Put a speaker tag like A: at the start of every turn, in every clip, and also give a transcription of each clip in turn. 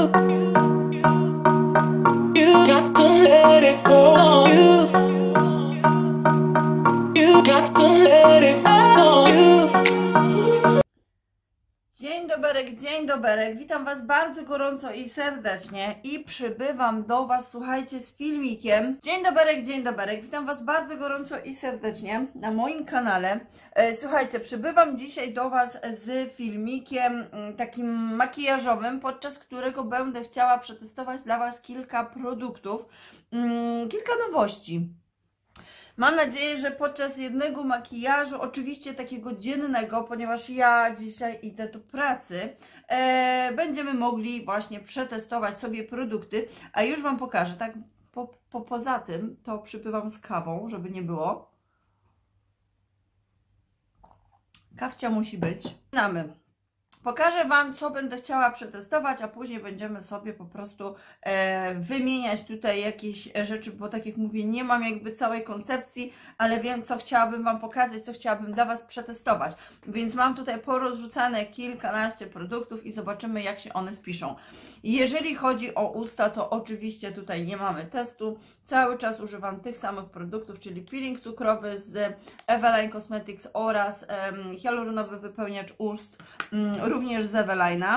A: You got to let it go. You got to let it go.
B: Dzień doberek, witam Was bardzo gorąco i serdecznie i przybywam do Was, słuchajcie, z filmikiem. Dzień doberek, witam Was bardzo gorąco i serdecznie na moim kanale. Słuchajcie, przybywam dzisiaj do Was z filmikiem takim makijażowym, podczas którego będę chciała przetestować dla Was kilka produktów, kilka nowości. Mam nadzieję, że podczas jednego makijażu, oczywiście takiego dziennego, ponieważ ja dzisiaj idę do pracy, będziemy mogli właśnie przetestować sobie produkty, a już Wam pokażę, tak poza tym to przypływam z kawą, żeby nie było. Kawcia musi być. Pokażę Wam, co będę chciała przetestować, a później będziemy sobie po prostu wymieniać tutaj jakieś rzeczy, bo tak jak mówię, nie mam jakby całej koncepcji, ale wiem, co chciałabym Wam pokazać, co chciałabym dla Was przetestować. Więc mam tutaj porozrzucane kilkanaście produktów i zobaczymy, jak się one spiszą. Jeżeli chodzi o usta, to oczywiście tutaj nie mamy testu. Cały czas używam tych samych produktów, czyli peeling cukrowy z Eveline Cosmetics oraz hialuronowy wypełniacz ust, również z Eveline'a.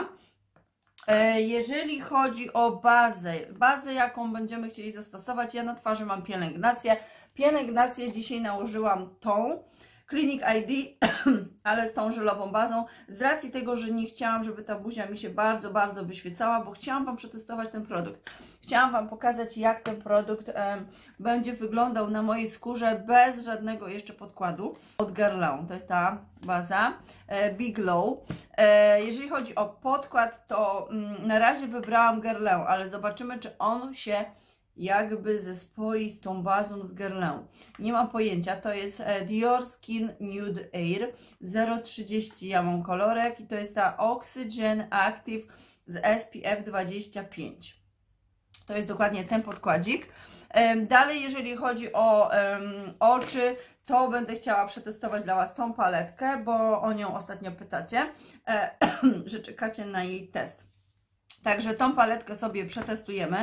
B: Jeżeli chodzi o bazę, jaką będziemy chcieli zastosować, ja na twarzy mam pielęgnację. Pielęgnację dzisiaj nałożyłam tą Clinique ID, ale z tą żelową bazą, z racji tego, że nie chciałam, żeby ta buzia mi się bardzo wyświecała, bo chciałam Wam przetestować ten produkt. Chciałam Wam pokazać, jak ten produkt będzie wyglądał na mojej skórze bez żadnego jeszcze podkładu. Od Guerlain, to jest ta baza Big Glow. Jeżeli chodzi o podkład, to na razie wybrałam Guerlain, ale zobaczymy, czy on się jakby zespoi z tą bazą z Guerlain. Nie mam pojęcia, to jest Dior Skin Nude Air 030, ja mam kolorek i to jest ta Oxygen Active z SPF 25. To jest dokładnie ten podkładzik. Dalej, jeżeli chodzi o oczy, to będę chciała przetestować dla Was tą paletkę, bo o nią ostatnio pytacie, że czekacie na jej test. Także tą paletkę sobie przetestujemy.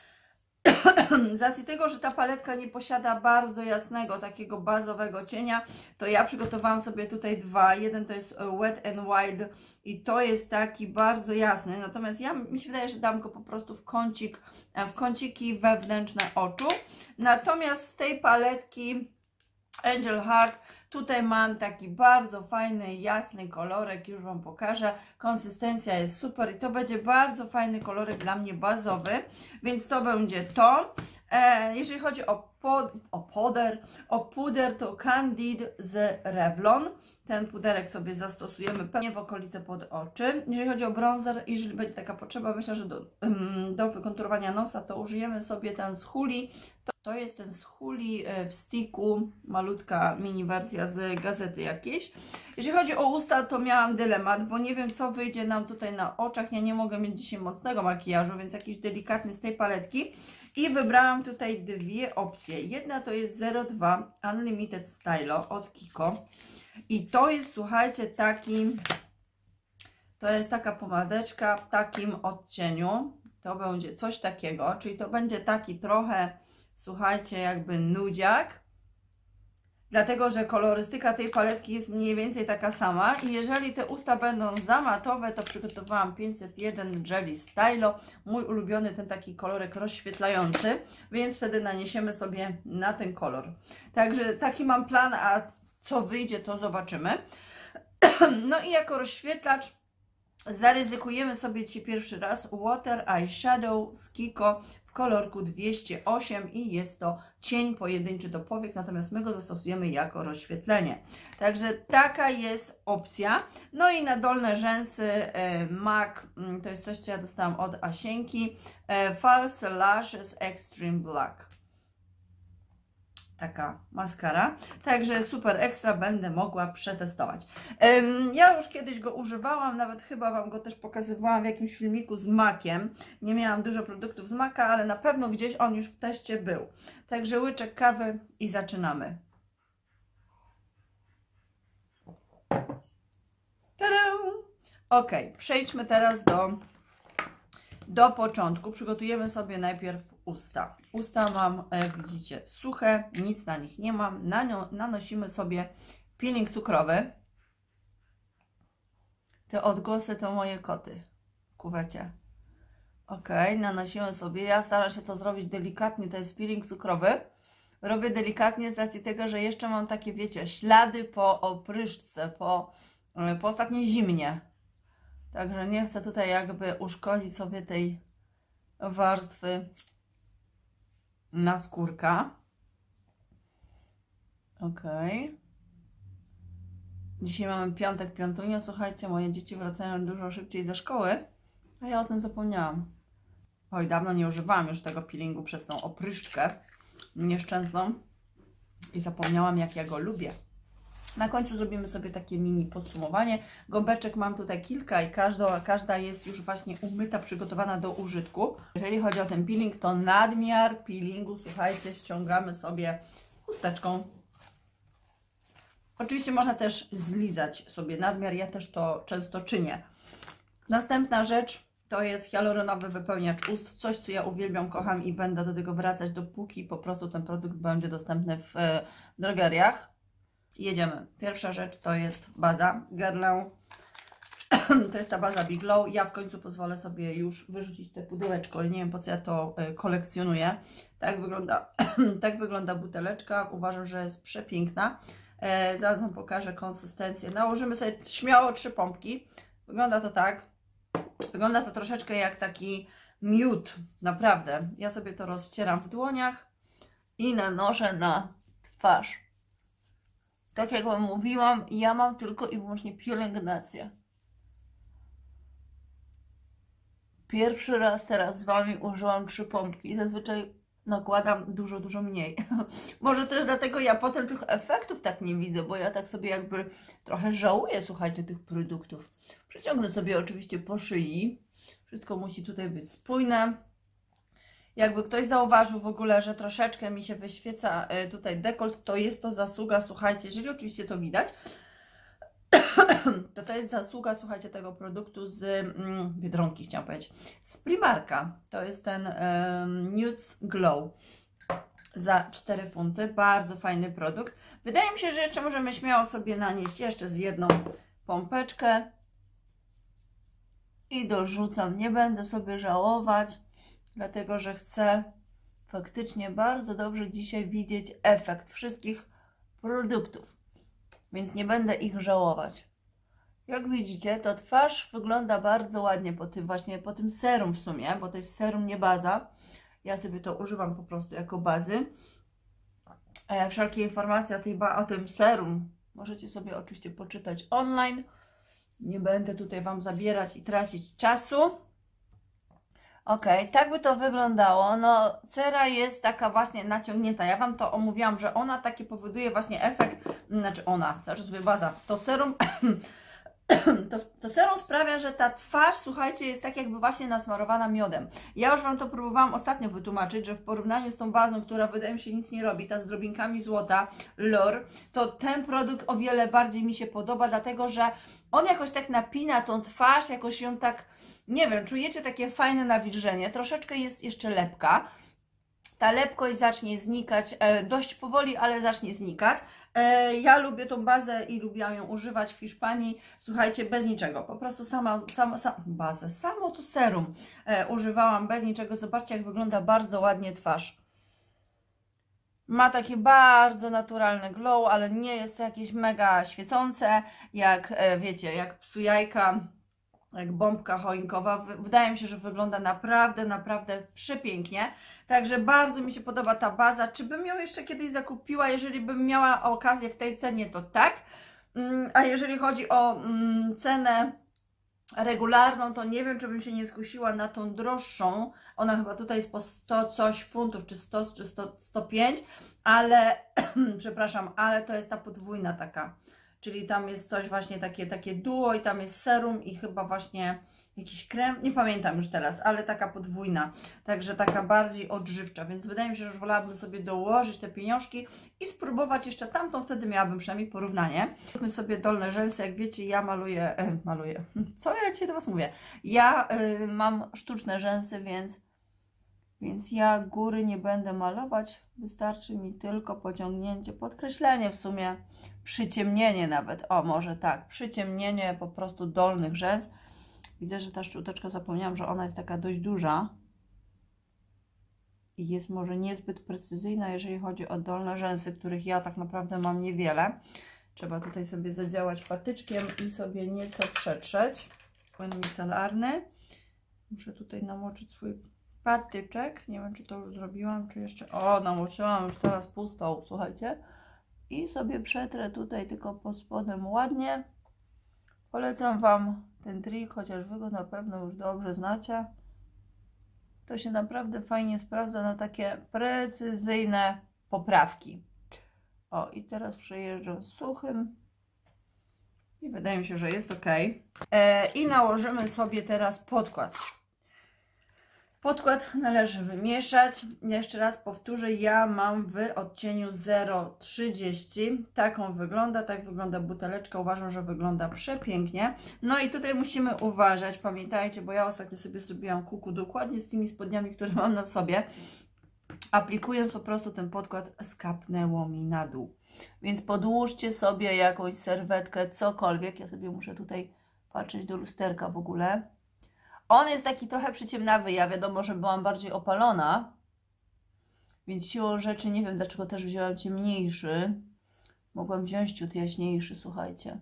B: Z racji tego, że ta paletka nie posiada bardzo jasnego, takiego bazowego cienia, to ja przygotowałam sobie tutaj dwa. Jeden to jest Wet n Wild i to jest taki bardzo jasny, natomiast mi się wydaje, że dam go po prostu w kąciki wewnętrzne oczu. Natomiast z tej paletki Angel Heart tutaj mam taki bardzo fajny, jasny kolorek, już Wam pokażę. Konsystencja jest super i to będzie bardzo fajny kolorek dla mnie bazowy, więc to będzie to. Jeżeli chodzi o puder, to Candid z Revlon. Ten puderek sobie zastosujemy pewnie w okolice pod oczy. Jeżeli chodzi o bronzer, jeżeli będzie taka potrzeba, myślę, że do wykonturowania nosa, to użyjemy sobie ten z Huli. To jest ten z Huli w sticku, malutka mini wersja z gazety jakiejś. Jeżeli chodzi o usta, to miałam dylemat, bo nie wiem, co wyjdzie nam tutaj na oczach. Ja nie mogę mieć dzisiaj mocnego makijażu, więc jakiś delikatny z tej paletki. I wybrałam tutaj dwie opcje. Jedna to jest 02 Unlimited Stylo od Kiko. I to jest, słuchajcie, to jest taka pomadeczka w takim odcieniu. To będzie coś takiego, czyli to będzie taki trochę, słuchajcie, jakby nudziak. Dlatego, że kolorystyka tej paletki jest mniej więcej taka sama. I jeżeli te usta będą za matowe, to przygotowałam 501 Jelly Stylo. Mój ulubiony, ten taki kolorek rozświetlający. Więc wtedy naniesiemy sobie na ten kolor. Także taki mam plan, a co wyjdzie, to zobaczymy. No i jako rozświetlacz zaryzykujemy sobie dzisiaj pierwszy raz Water Eyeshadow z Kiko w kolorku 208 i jest to cień pojedynczy do powiek, natomiast my go zastosujemy jako rozświetlenie. Także taka jest opcja. No i na dolne rzęsy MAC, to jest coś, co ja dostałam od Asienki, False Lashes Extreme Black. Taka maskara, także super ekstra, będę mogła przetestować. Ja już kiedyś go używałam, nawet chyba Wam go też pokazywałam w jakimś filmiku z makiem. Nie miałam dużo produktów z maka, ale na pewno gdzieś on już w teście był. Także łyczek kawy i zaczynamy. Tada! Ok, przejdźmy teraz do do początku przygotujemy sobie najpierw usta. Usta mam, jak widzicie, suche, nic na nich nie mam. Nanosimy sobie peeling cukrowy. Te odgłosy to moje koty w kuwecie. Ok, nanosimy sobie. Ja staram się to zrobić delikatnie, to jest peeling cukrowy. Robię delikatnie z racji tego, że jeszcze mam takie, wiecie, ślady po opryszce, po ostatniej zimnie. Także nie chcę tutaj jakby uszkodzić sobie tej warstwy naskórka. Ok. Dzisiaj mamy piątek, piątunio. Słuchajcie, moje dzieci wracają dużo szybciej ze szkoły, a ja o tym zapomniałam. Oj, dawno nie używałam już tego peelingu przez tą opryszczkę nieszczęsną i zapomniałam, jak ja go lubię. Na końcu zrobimy sobie takie mini podsumowanie. Gąbeczek mam tutaj kilka i każda jest już właśnie umyta, przygotowana do użytku. Jeżeli chodzi o ten peeling, to nadmiar peelingu, słuchajcie, ściągamy sobie chusteczką. Oczywiście można też zlizać sobie nadmiar, ja też to często czynię. Następna rzecz to jest hialuronowy wypełniacz ust, coś co ja uwielbiam, kocham i będę do tego wracać, dopóki po prostu ten produkt będzie dostępny w drogeriach. Jedziemy. Pierwsza rzecz to jest baza Guerlain. To jest ta baza Big Glow. Ja w końcu pozwolę sobie już wyrzucić te pudełeczko. Nie wiem, po co ja to kolekcjonuję. Tak wygląda, tak wygląda buteleczka. Uważam, że jest przepiękna. Zaraz Wam pokażę konsystencję. Nałożymy sobie śmiało 3 pompki. Wygląda to tak. Wygląda to troszeczkę jak taki miód. Naprawdę. Ja sobie to rozcieram w dłoniach i nanoszę na twarz. Tak jak Wam mówiłam, ja mam tylko i wyłącznie pielęgnację. Pierwszy raz teraz z Wami użyłam 3 pompki. Zazwyczaj nakładam dużo mniej. Może też dlatego ja potem tych efektów tak nie widzę, bo ja tak sobie jakby trochę żałuję, słuchajcie, tych produktów. Przeciągnę sobie oczywiście po szyi. Wszystko musi tutaj być spójne. Jakby ktoś zauważył w ogóle, że troszeczkę mi się wyświeca tutaj dekolt, to jest to zasługa, słuchajcie, jeżeli oczywiście to widać, to jest zasługa, słuchajcie, tego produktu z Biedronki, chciałam powiedzieć, z Primarka. To jest ten Nudes Glow za 4 funty. Bardzo fajny produkt. Wydaje mi się, że jeszcze możemy śmiało sobie nanieść jeszcze z jedną pompeczkę i dorzucam. Nie będę sobie żałować, dlatego że chcę faktycznie bardzo dobrze dzisiaj widzieć efekt wszystkich produktów, więc nie będę ich żałować. Jak widzicie, to twarz wygląda bardzo ładnie po tym serum w sumie, bo to jest serum, nie baza. Ja sobie to używam po prostu jako bazy. Wszelkie informacje o tym serum możecie sobie oczywiście poczytać online. Nie będę tutaj Wam zabierać i tracić czasu. Ok, tak by to wyglądało. No, cera jest taka właśnie naciągnięta. Ja Wam to omówiłam, że ona taki powoduje właśnie efekt, znaczy ona, cały czas sobie baza, to serum, to serum sprawia, że ta twarz, słuchajcie, jest tak jakby właśnie nasmarowana miodem. Ja już Wam to próbowałam ostatnio wytłumaczyć, że w porównaniu z tą bazą, która wydaje mi się nic nie robi, ta z drobinkami złota, L'Or, to ten produkt o wiele bardziej mi się podoba, dlatego że on jakoś tak napina tą twarz, jakoś ją tak, nie wiem, czujecie takie fajne nawilżenie, troszeczkę jest jeszcze lepka. Ta lepkość zacznie znikać dość powoli, ale zacznie znikać. Ja lubię tą bazę i lubiłam ją używać w Hiszpanii, słuchajcie, bez niczego. Po prostu samo tu serum używałam bez niczego. Zobaczcie, jak wygląda bardzo ładnie twarz. Ma takie bardzo naturalne glow, ale nie jest to jakieś mega świecące, jak wiecie, jak psu jajka, jak bombka choinkowa. Wydaje mi się, że wygląda naprawdę przepięknie. Także bardzo mi się podoba ta baza. Czy bym ją jeszcze kiedyś zakupiła? Jeżeli bym miała okazję w tej cenie, to tak. A jeżeli chodzi o cenę regularną, to nie wiem, czy bym się nie skusiła na tą droższą. Ona chyba tutaj jest po 100 coś funtów, czy 100, czy 105, ale przepraszam, ale to jest ta podwójna taka. czyli tam jest coś właśnie takie duo i tam jest serum i chyba właśnie jakiś krem, nie pamiętam już teraz, ale taka podwójna, także taka bardziej odżywcza, więc wydaje mi się, że już wolałabym sobie dołożyć te pieniążki i spróbować jeszcze tamtą, wtedy miałabym przynajmniej porównanie. Zróbmy sobie dolne rzęsy, jak wiecie, ja maluję, co ja dzisiaj do Was mówię? Ja mam sztuczne rzęsy, więc ja góry nie będę malować, wystarczy mi tylko pociągnięcie, podkreślenie w sumie, przyciemnienie nawet, o może tak, przyciemnienie po prostu dolnych rzęs. Widzę, że ta szczoteczka, zapomniałam, że ona jest taka dość duża i jest może niezbyt precyzyjna, jeżeli chodzi o dolne rzęsy, których ja tak naprawdę mam niewiele. Trzeba tutaj sobie zadziałać patyczkiem i sobie nieco przetrzeć. Płyn micelarny. Muszę tutaj namoczyć swój patyczek. Nie wiem, czy to już zrobiłam, czy jeszcze... O, namoczyłam już teraz pustą, słuchajcie. I sobie przetrę tutaj tylko pod spodem ładnie. Polecam Wam ten trik, chociaż Wy go na pewno już dobrze znacie. To się naprawdę fajnie sprawdza na takie precyzyjne poprawki. O, i teraz przejeżdżam suchym. I wydaje mi się, że jest ok. I nałożymy sobie teraz podkład. Podkład należy wymieszać. Jeszcze raz powtórzę, ja mam w odcieniu 0,30. Taką wygląda, tak wygląda buteleczka. Uważam, że wygląda przepięknie. No i tutaj musimy uważać, pamiętajcie, bo ja ostatnio sobie zrobiłam kuku dokładnie z tymi spodniami, które mam na sobie. Aplikując po prostu ten podkład, skapnęło mi na dół. Więc podłóżcie sobie jakąś serwetkę, cokolwiek. Ja sobie muszę tutaj patrzeć do lusterka w ogóle. On jest taki trochę przyciemnawy, ja wiadomo, że byłam bardziej opalona, więc siłą rzeczy nie wiem, dlaczego też wzięłam ciemniejszy. Mogłam wziąć ciut jaśniejszy, słuchajcie.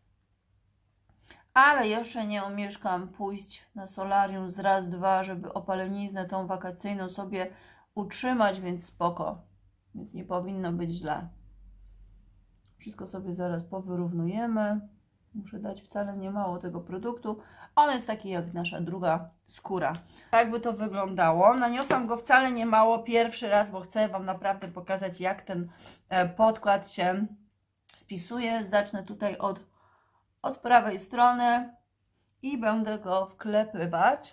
B: Ale jeszcze nie omieszkam pójść na solarium z raz, dwa, żeby opaleniznę tą wakacyjną sobie utrzymać, więc spoko. Więc nie powinno być źle. Wszystko sobie zaraz powyrównujemy. Muszę dać wcale nie mało tego produktu. On jest taki jak nasza druga skóra. Tak by to wyglądało. Naniosłam go wcale nie mało, pierwszy raz, bo chcę Wam naprawdę pokazać, jak ten podkład się spisuje. Zacznę tutaj od prawej strony i będę go wklepywać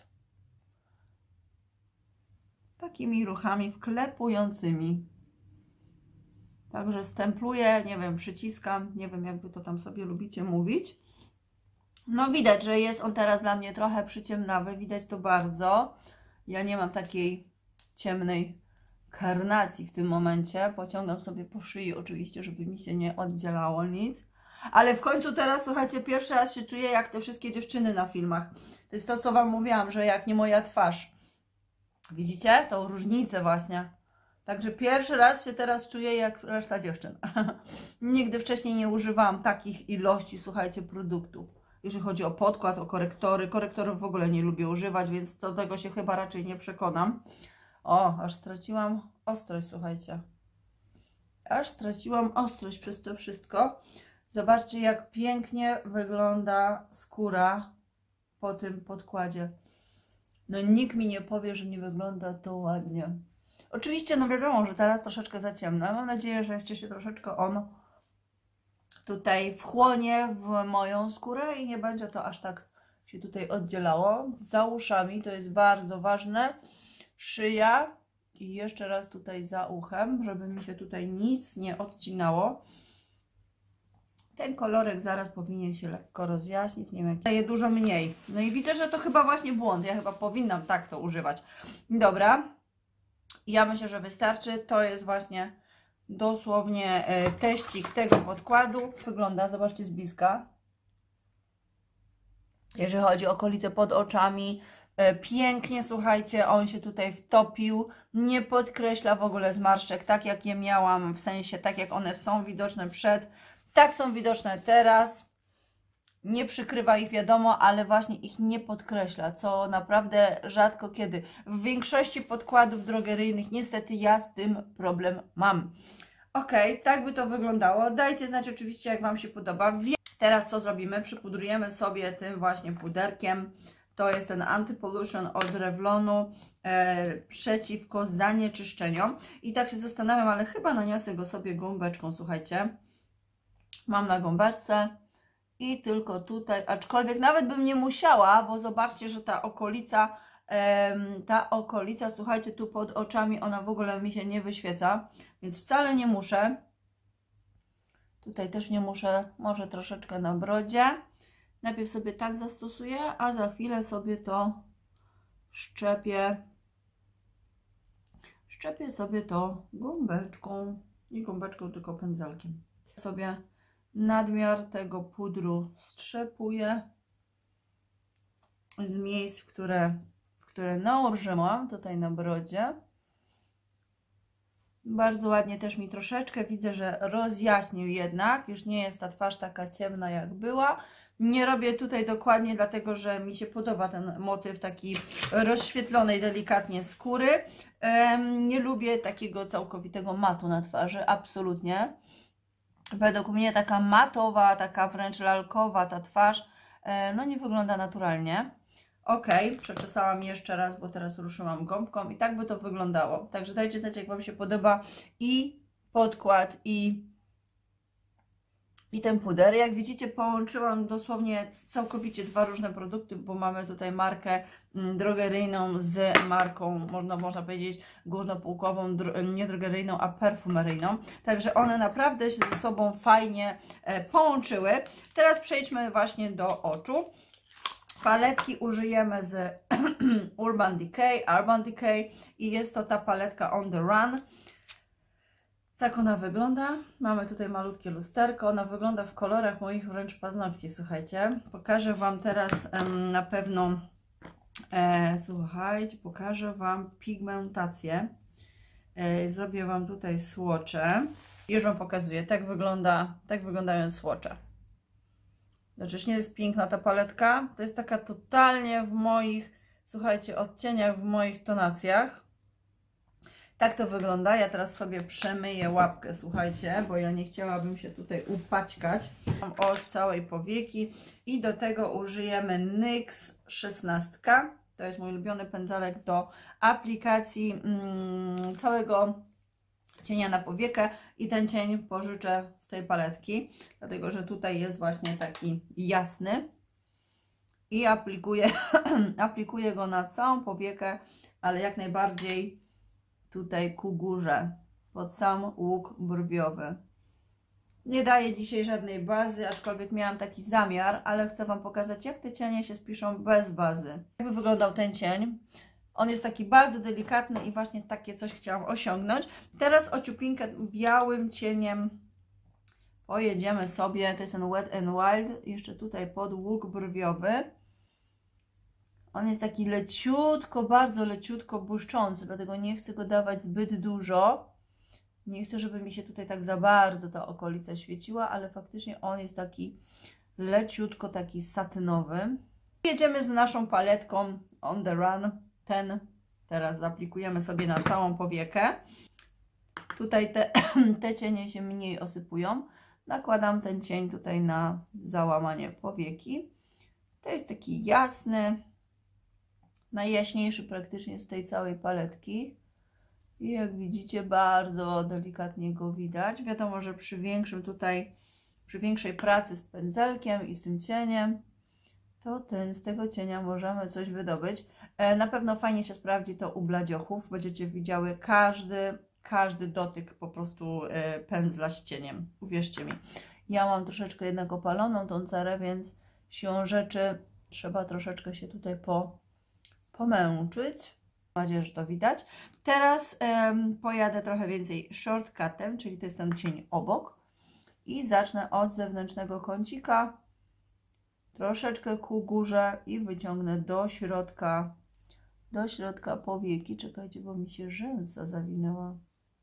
B: takimi ruchami wklepującymi. Także stempluję, nie wiem, przyciskam, nie wiem, jak Wy to tam sobie lubicie mówić. No widać, że jest on teraz dla mnie trochę przyciemnawy, widać to bardzo. Ja nie mam takiej ciemnej karnacji w tym momencie. Pociągam sobie po szyi oczywiście, żeby mi się nie oddzielało nic. Ale w końcu teraz, słuchajcie, pierwszy raz się czuję jak te wszystkie dziewczyny na filmach. To jest to, co Wam mówiłam, że jak nie moja twarz. Widzicie? Tą różnicę właśnie. Także pierwszy raz się teraz czuję jak reszta dziewczyn. Nigdy wcześniej nie używałam takich ilości, słuchajcie, produktu. Jeżeli chodzi o podkład, o korektory. Korektorów w ogóle nie lubię używać, więc do tego się chyba raczej nie przekonam. O, aż straciłam ostrość, słuchajcie. Aż straciłam ostrość przez to wszystko. Zobaczcie, jak pięknie wygląda skóra po tym podkładzie. No nikt mi nie powie, że nie wygląda to ładnie. Oczywiście, no wiadomo, że teraz troszeczkę za ciemno. Mam nadzieję, że jeszcze się troszeczkę on tutaj wchłonie w moją skórę i nie będzie to aż tak się tutaj oddzielało. Za uszami to jest bardzo ważne. Szyja i jeszcze raz tutaj za uchem, żeby mi się tutaj nic nie odcinało. Ten kolorek zaraz powinien się lekko rozjaśnić, nie wiem, jak daje dużo mniej. No i widzę, że to chyba właśnie błąd. Ja chyba powinnam tak to używać. Dobra. Ja myślę, że wystarczy. To jest właśnie dosłownie teścik tego podkładu. Wygląda, zobaczcie z bliska. Jeżeli chodzi o okolice pod oczami, pięknie, słuchajcie, on się tutaj wtopił. Nie podkreśla w ogóle zmarszczek, tak jak je miałam, w sensie tak jak one są widoczne przed, tak są widoczne teraz. Nie przykrywa ich, wiadomo, ale właśnie ich nie podkreśla, co naprawdę rzadko kiedy. W większości podkładów drogeryjnych niestety ja z tym problem mam. Ok, tak by to wyglądało. Dajcie znać oczywiście, jak Wam się podoba. Teraz co zrobimy? Przypudrujemy sobie tym właśnie puderkiem. To jest ten Anti-Pollution od Revlonu przeciwko zanieczyszczeniom. I tak się zastanawiam, ale chyba naniosę go sobie gąbeczką, słuchajcie. Mam na gąbeczce i tylko tutaj, aczkolwiek nawet bym nie musiała, bo zobaczcie, że ta okolica, słuchajcie, tu pod oczami, ona w ogóle mi się nie wyświeca, więc wcale nie muszę. Tutaj też nie muszę, może troszeczkę na brodzie. Najpierw sobie tak zastosuję, a za chwilę sobie to szczepię sobie to gąbeczką. Nie gąbeczką, tylko pędzelkiem. Sobie nadmiar tego pudru strzepuję z miejsc, w które nałożyłam tutaj na brodzie. Bardzo ładnie też mi troszeczkę widzę, że rozjaśnił jednak. Już nie jest ta twarz taka ciemna jak była. Nie robię tutaj dokładnie dlatego, że mi się podoba ten motyw taki rozświetlonej delikatnie skóry. Nie lubię takiego całkowitego matu na twarzy, absolutnie. Według mnie taka matowa, taka wręcz lalkowa ta twarz, no nie wygląda naturalnie. Ok, przeczesałam jeszcze raz, bo teraz ruszyłam gąbką i tak by to wyglądało. Także dajcie znać, jak Wam się podoba i podkład, i ten puder. Jak widzicie, połączyłam dosłownie całkowicie dwa różne produkty, bo mamy tutaj markę drogeryjną z marką, można powiedzieć, górnopółkową, nie drogeryjną, a perfumeryjną. Także one naprawdę się ze sobą fajnie połączyły. Teraz przejdźmy właśnie do oczu. Paletki użyjemy z Urban Decay i jest to ta paletka On The Run. Tak ona wygląda. Mamy tutaj malutkie lusterko. Ona wygląda w kolorach moich wręcz paznokci, słuchajcie. Pokażę Wam teraz na pewno, słuchajcie, pokażę Wam pigmentację. Zrobię Wam tutaj słocze. Już Wam pokazuję, tak wyglądają słocze. Znaczy, nie jest piękna ta paletka. To jest taka totalnie w moich, słuchajcie, odcieniach, w moich tonacjach. Tak to wygląda. Ja teraz sobie przemyję łapkę, słuchajcie, bo ja nie chciałabym się tutaj upaćkać. Mam od całej powieki i do tego użyjemy NYX 16. To jest mój ulubiony pędzelek do aplikacji całego cienia na powiekę i ten cień pożyczę z tej paletki, dlatego że tutaj jest właśnie taki jasny i aplikuję go na całą powiekę, ale jak najbardziej tutaj ku górze, pod sam łuk brwiowy. Nie daję dzisiaj żadnej bazy, aczkolwiek miałam taki zamiar, ale chcę Wam pokazać, jak te cienie się spiszą bez bazy. Jakby wyglądał ten cień. On jest taki bardzo delikatny i właśnie takie coś chciałam osiągnąć. Teraz ociupinkę białym cieniem pojedziemy sobie. To jest ten Wet n Wild, jeszcze tutaj pod łuk brwiowy. On jest taki leciutko, bardzo leciutko błyszczący, dlatego nie chcę go dawać zbyt dużo. Nie chcę, żeby mi się tutaj tak za bardzo ta okolica świeciła, ale faktycznie on jest taki leciutko, taki satynowy. Jedziemy z naszą paletką On The Run. Ten teraz zaaplikujemy sobie na całą powiekę. Tutaj te cienie się mniej osypują. Nakładam ten cień tutaj na załamanie powieki. To jest taki jasny, najjaśniejszy praktycznie z tej całej paletki. I jak widzicie, bardzo delikatnie go widać. Wiadomo, że przy większej pracy z pędzelkiem i z tym cieniem, to z tego cienia możemy coś wydobyć. Na pewno fajnie się sprawdzi to u bladziochów. Będziecie widziały każdy dotyk po prostu pędzla z cieniem. Uwierzcie mi. Ja mam troszeczkę jednak opaloną tą cerę, więc siłą rzeczy trzeba troszeczkę się tutaj pomęczyć. Mam nadzieję, że to widać. Teraz pojadę trochę więcej shortcutem, czyli to jest ten cień obok. I zacznę od zewnętrznego kącika. Troszeczkę ku górze i wyciągnę do środka powieki. Czekajcie, bo mi się rzęsa zawinęła.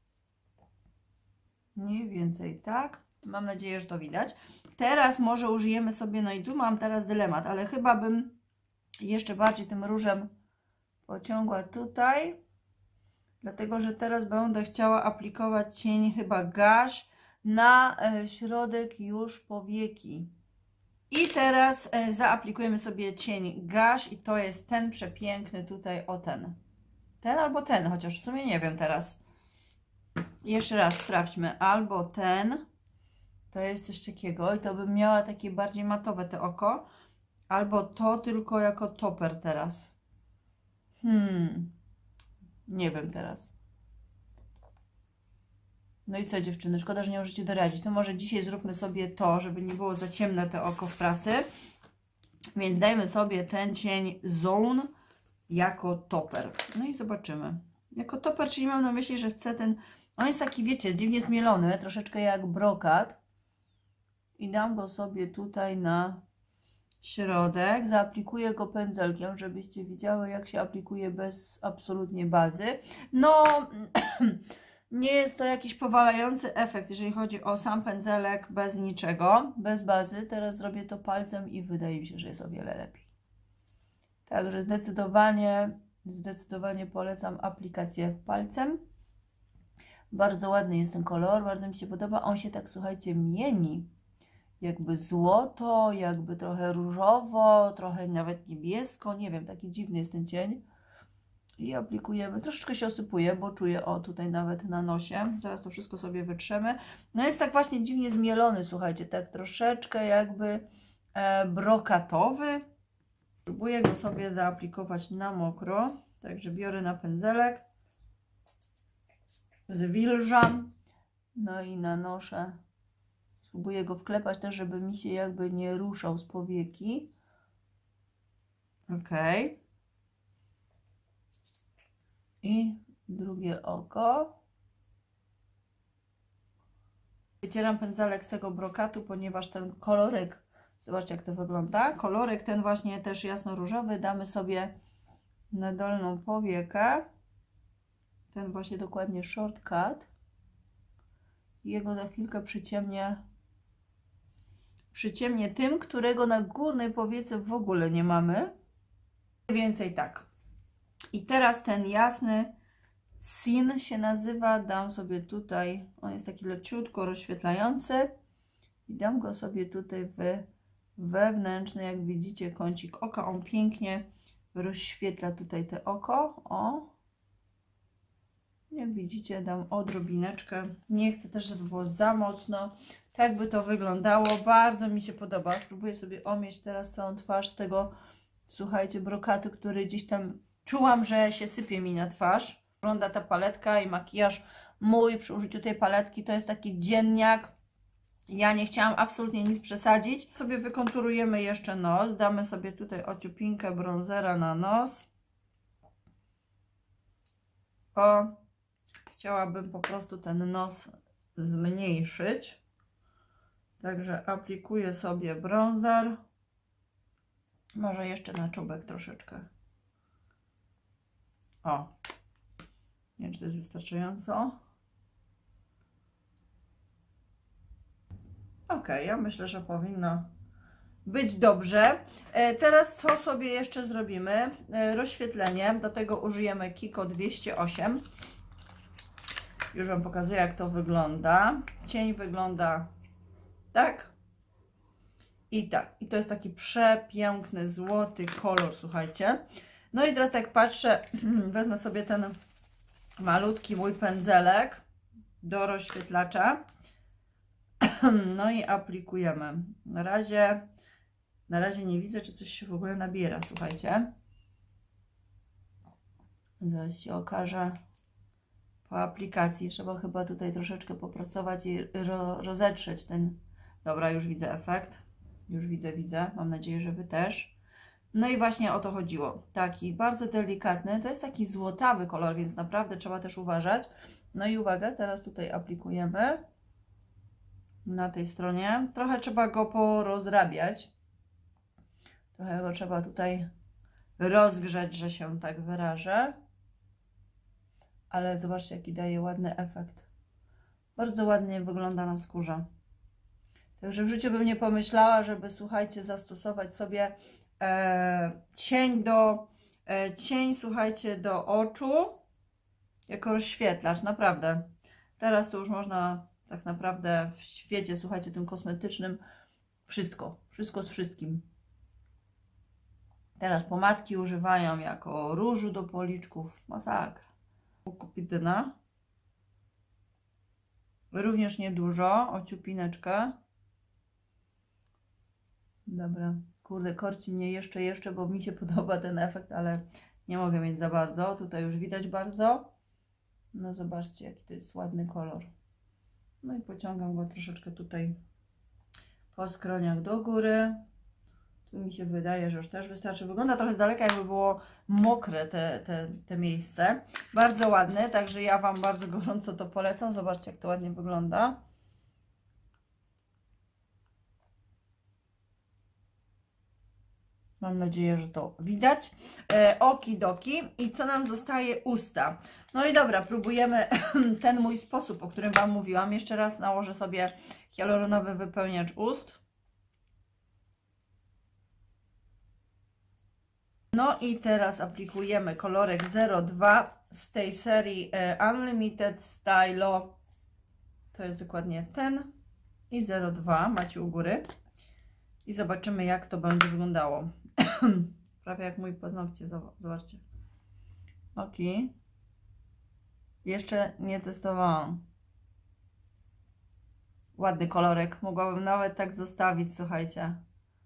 B: Mniej więcej tak. Mam nadzieję, że to widać. Teraz może użyjemy sobie, no i tu mam teraz dylemat, ale chyba bym jeszcze bardziej tym różem pociągła tutaj. Dlatego, że teraz będę chciała aplikować cień chyba Gush na środek już powieki. I teraz zaaplikujemy sobie cień Gush i to jest ten przepiękny tutaj, o ten. Ten albo ten, chociaż w sumie nie wiem teraz. Jeszcze raz sprawdźmy. Albo ten. To jest coś takiego i to bym miała takie bardziej matowe te oko. Albo to tylko jako toper teraz. Nie wiem teraz. No i co dziewczyny, szkoda, że nie możecie doradzić. To może dzisiaj zróbmy sobie to, żeby nie było za ciemne te oko w pracy. Więc dajmy sobie ten cień Zone jako toper. No i zobaczymy. Jako toper, czyli mam na myśli, że chcę ten... On jest taki, wiecie, dziwnie zmielony, troszeczkę jak brokat. I dam go sobie tutaj na środek. Zaaplikuję go pędzelkiem, żebyście widziały, jak się aplikuje bez absolutnie bazy. No... Nie jest to jakiś powalający efekt, jeżeli chodzi o sam pędzelek bez niczego, bez bazy. Teraz zrobię to palcem i wydaje mi się, że jest o wiele lepiej. Także zdecydowanie polecam aplikację palcem. Bardzo ładny jest ten kolor, bardzo mi się podoba. On się tak, słuchajcie, mieni. Jakby złoto, jakby trochę różowo, trochę nawet niebiesko. Nie wiem, taki dziwny jest ten cień. I aplikujemy, troszeczkę się osypuje, bo czuję, o tutaj nawet na nosie, zaraz to wszystko sobie wytrzemy. No jest tak właśnie dziwnie zmielony, słuchajcie, tak troszeczkę jakby brokatowy. Próbuję go sobie zaaplikować na mokro, także biorę na pędzelek, zwilżam, no i nanoszę. Spróbuję go wklepać też, żeby mi się jakby nie ruszał z powieki. Ok. I drugie oko. Wycieram pędzelek z tego brokatu, ponieważ ten kolorek, zobaczcie jak to wygląda, kolorek ten właśnie też jasno-różowy damy sobie na dolną powiekę. Ten właśnie dokładnie shortcut. I jego za chwilkę przyciemnię tym, którego na górnej powiece w ogóle nie mamy. Mniej więcej tak. I teraz ten jasny Sin się nazywa, dam sobie tutaj, on jest taki leciutko rozświetlający i dam go sobie tutaj wewnętrzny, jak widzicie, kącik oka, on pięknie rozświetla tutaj te oko, o, jak widzicie dam odrobineczkę, nie chcę też, żeby było za mocno, tak by to wyglądało, bardzo mi się podoba, spróbuję sobie omieć teraz całą twarz z tego, słuchajcie, brokatu, który gdzieś tam czułam, że się sypie mi na twarz. Wygląda ta paletka i makijaż mój przy użyciu tej paletki to jest taki dzienniak. Ja nie chciałam absolutnie nic przesadzić. Sobie wykonturujemy jeszcze nos. Damy sobie tutaj ociupinkę bronzera na nos. O, chciałabym po prostu ten nos zmniejszyć. Także aplikuję sobie bronzer. Może jeszcze na czubek troszeczkę. O, nie wiem, czy to jest wystarczająco. Ok, ja myślę, że powinno być dobrze. Teraz co sobie jeszcze zrobimy? Rozświetlenie. Do tego użyjemy Kiko 208. Już Wam pokazuję, jak to wygląda. Cień wygląda tak. I tak. I to jest taki przepiękny, złoty kolor, słuchajcie. No i teraz tak patrzę, wezmę sobie ten malutki mój pędzelek do rozświetlacza. No i aplikujemy. Na razie nie widzę, czy coś się w ogóle nabiera, słuchajcie. Zaraz się okaże po aplikacji. Trzeba chyba tutaj troszeczkę popracować i rozetrzeć ten... Dobra, już widzę efekt. Już widzę. Mam nadzieję, że Wy też. No i właśnie o to chodziło. Taki bardzo delikatny. To jest taki złotawy kolor, więc naprawdę trzeba też uważać. No i uwaga, teraz tutaj aplikujemy. Na tej stronie. Trochę trzeba go porozrabiać. Trochę go trzeba tutaj rozgrzać, że się tak wyrażę. Ale zobaczcie, jaki daje ładny efekt. Bardzo ładnie wygląda na skórze. Także w życiu bym nie pomyślała, żeby, słuchajcie, zastosować sobie cień, słuchajcie, do oczu jako rozświetlacz. Naprawdę. Teraz to już można tak naprawdę w świecie, słuchajcie, tym kosmetycznym wszystko z wszystkim. Teraz pomadki używają jako różu do policzków. Masakra. Kupidyna. Również niedużo, ociupineczkę. Dobra, kurde, korci mnie jeszcze, bo mi się podoba ten efekt, ale nie mogę mieć za bardzo. Tutaj już widać bardzo. No zobaczcie, jaki to jest ładny kolor. No i pociągam go troszeczkę tutaj po skroniach do góry. Tu mi się wydaje, że już też wystarczy. Wygląda trochę z daleka, jakby było mokre te miejsce. Bardzo ładne, także ja Wam bardzo gorąco to polecam. Zobaczcie, jak to ładnie wygląda. Mam nadzieję, że to widać. Okidoki. I co nam zostaje? Usta. No i dobra, próbujemy ten mój sposób, o którym Wam mówiłam. Jeszcze raz nałożę sobie hialuronowy wypełniacz ust. No i teraz aplikujemy kolorek 02 z tej serii Unlimited Stylo. To jest dokładnie ten. I 02 macie u góry. I zobaczymy, jak to będzie wyglądało. Prawie jak mój paznokcie, zobaczcie. Ok. Jeszcze nie testowałam. Ładny kolorek. Mogłabym nawet tak zostawić, słuchajcie.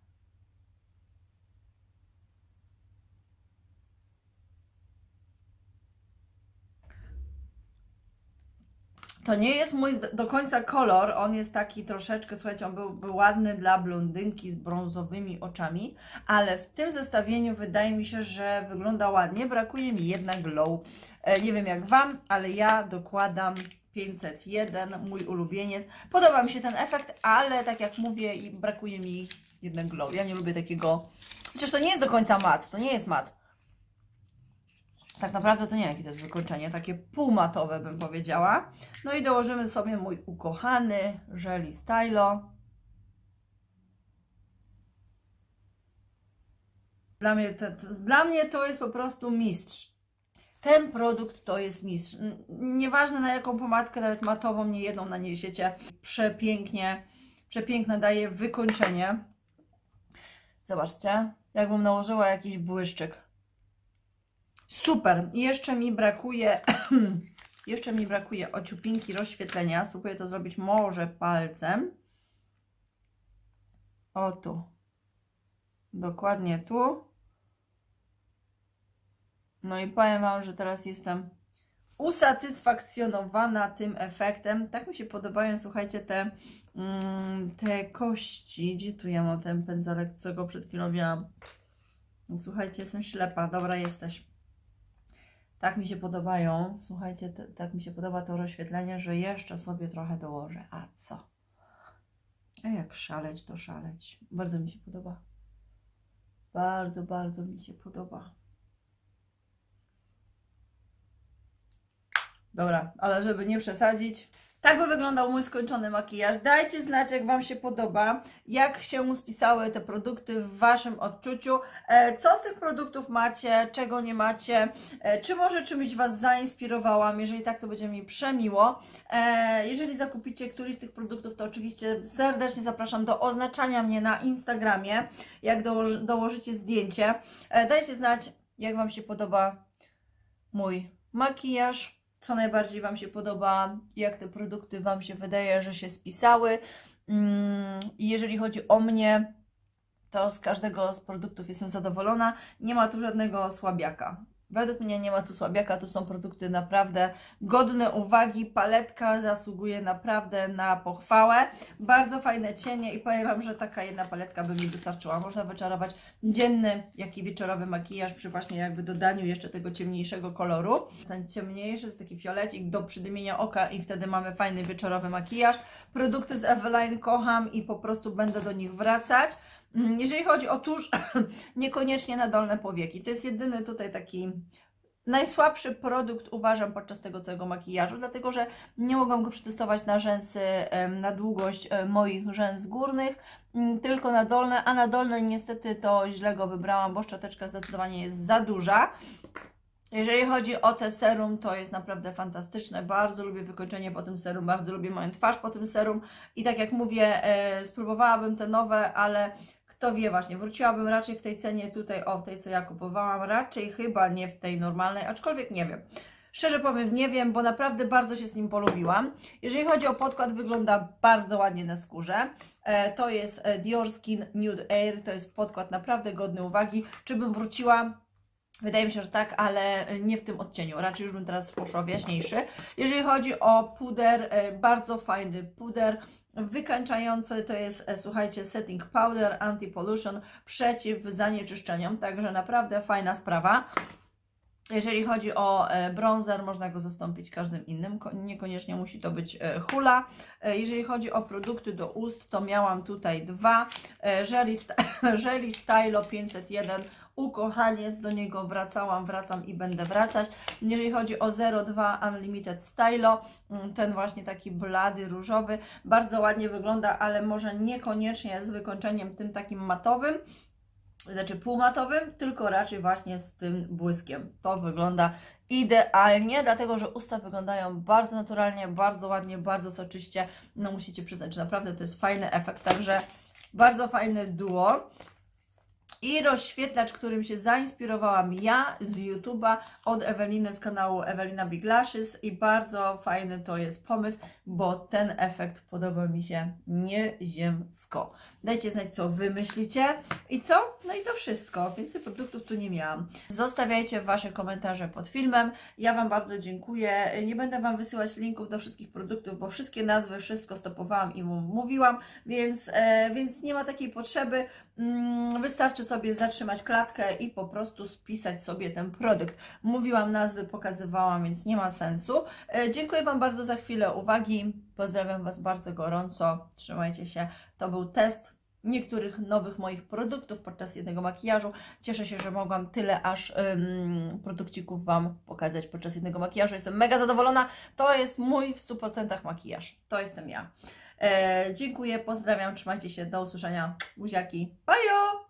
B: To nie jest mój do końca kolor, on jest taki troszeczkę, słuchajcie, on był ładny dla blondynki z brązowymi oczami, ale w tym zestawieniu wydaje mi się, że wygląda ładnie, brakuje mi jednak glow. Nie wiem jak Wam, ale ja dokładam 501, mój ulubieniec. Podoba mi się ten efekt, ale tak jak mówię, brakuje mi jednak glow. Ja nie lubię takiego, chociaż to nie jest do końca mat, to nie jest mat. Tak naprawdę to nie wiem, jakie to jest wykończenie, takie półmatowe bym powiedziała. No i dołożymy sobie mój ukochany Jelly Stylo. Dla mnie to jest po prostu mistrz. Ten produkt to jest mistrz. Nieważne na jaką pomadkę, nawet matową, nie jedną naniesiecie. Przepiękne daje wykończenie. Zobaczcie, jakbym nałożyła jakiś błyszczyk. Super. I jeszcze mi brakuje ociupinki rozświetlenia. Spróbuję to zrobić może palcem. O tu. Dokładnie tu. No i powiem Wam, że teraz jestem usatysfakcjonowana tym efektem. Tak mi się podobają, słuchajcie, te kości. Gdzie tu ja mam ten pędzelek, co go przed chwilą miałam? No, słuchajcie, jestem ślepa. Dobra, jesteś. Tak mi się podobają, słuchajcie, tak mi się podoba to rozświetlenie, że jeszcze sobie trochę dołożę. A co? A jak szaleć, to szaleć. Bardzo mi się podoba. Bardzo, bardzo mi się podoba. Dobra, ale żeby nie przesadzić, tak by wyglądał mój skończony makijaż. Dajcie znać, jak Wam się podoba, jak się spisały te produkty w Waszym odczuciu. Co z tych produktów macie, czego nie macie, czy może czymś Was zainspirowałam. Jeżeli tak, to będzie mi przemiło. Jeżeli zakupicie któryś z tych produktów, to oczywiście serdecznie zapraszam do oznaczania mnie na Instagramie, jak dołożycie zdjęcie. Dajcie znać, jak Wam się podoba mój makijaż. Co najbardziej Wam się podoba, jak te produkty Wam się wydaje, że się spisały. I jeżeli chodzi o mnie, to z każdego z produktów jestem zadowolona. Nie ma tu żadnego słabiaka. Według mnie nie ma tu słabiaka, tu są produkty naprawdę godne uwagi. Paletka zasługuje naprawdę na pochwałę. Bardzo fajne cienie i powiem Wam, że taka jedna paletka by mi wystarczyła. Można wyczarować dzienny, jak i wieczorowy makijaż przy właśnie jakby dodaniu jeszcze tego ciemniejszego koloru. Ten ciemniejszy to jest taki fiolecik do przydymienia oka i wtedy mamy fajny wieczorowy makijaż. Produkty z Eveline kocham i po prostu będę do nich wracać. Jeżeli chodzi o tusz, niekoniecznie na dolne powieki. To jest jedyny tutaj taki najsłabszy produkt, uważam, podczas tego całego makijażu, dlatego że nie mogłam go przetestować na rzęsy, na długość moich rzęs górnych, tylko na dolne, a na dolne niestety to źle go wybrałam, bo szczoteczka zdecydowanie jest za duża. Jeżeli chodzi o te serum, to jest naprawdę fantastyczne. Bardzo lubię wykończenie po tym serum, bardzo lubię moją twarz po tym serum i tak jak mówię, spróbowałabym te nowe, ale kto wie, właśnie wróciłabym raczej w tej cenie tutaj, w tej co ja kupowałam, raczej chyba nie w tej normalnej, aczkolwiek nie wiem. Szczerze powiem, nie wiem, bo naprawdę bardzo się z nim polubiłam. Jeżeli chodzi o podkład, wygląda bardzo ładnie na skórze. To jest Dior Skin Nude Air, to jest podkład naprawdę godny uwagi. Czy bym wróciła? Wydaje mi się, że tak, ale nie w tym odcieniu. Raczej już bym teraz poszła w jaśniejszy. Jeżeli chodzi o puder, bardzo fajny puder, wykańczający, to jest, słuchajcie, setting powder, anti-pollution, przeciw zanieczyszczeniom, także naprawdę fajna sprawa. Jeżeli chodzi o bronzer, można go zastąpić każdym innym, niekoniecznie musi to być hula. Jeżeli chodzi o produkty do ust, to miałam tutaj dwa. Jelly Stylo 501, ukochaniec, do niego wracam i będę wracać. Jeżeli chodzi o 02 Unlimited Stylo, ten właśnie taki blady, różowy, bardzo ładnie wygląda, ale może niekoniecznie z wykończeniem tym takim matowym, znaczy półmatowym, tylko raczej właśnie z tym błyskiem. To wygląda idealnie, dlatego że usta wyglądają bardzo naturalnie, bardzo ładnie, bardzo soczyście. No musicie przyznać, że naprawdę to jest fajny efekt, także bardzo fajne duo. I rozświetlacz, którym się zainspirowałam ja z YouTube'a od Eweliny z kanału Ewelina Big Lashes i bardzo fajny to jest pomysł, bo ten efekt podoba mi się nieziemsko. Dajcie znać, co Wy myślicie i co? No i to wszystko. Więcej produktów tu nie miałam. Zostawiajcie Wasze komentarze pod filmem. Ja Wam bardzo dziękuję. Nie będę Wam wysyłać linków do wszystkich produktów, bo wszystkie nazwy, wszystko stopowałam i mówiłam, więc nie ma takiej potrzeby. Wystarczy sobie zatrzymać klatkę i po prostu spisać sobie ten produkt. Mówiłam nazwy, pokazywałam, więc nie ma sensu. Dziękuję Wam bardzo za chwilę uwagi. Pozdrawiam Was bardzo gorąco. Trzymajcie się. To był test niektórych nowych moich produktów podczas jednego makijażu. Cieszę się, że mogłam tyle aż produkcików Wam pokazać podczas jednego makijażu. Jestem mega zadowolona. To jest mój w 100% makijaż. To jestem ja. Dziękuję, pozdrawiam, trzymajcie się, do usłyszenia. Buziaki. Bajo!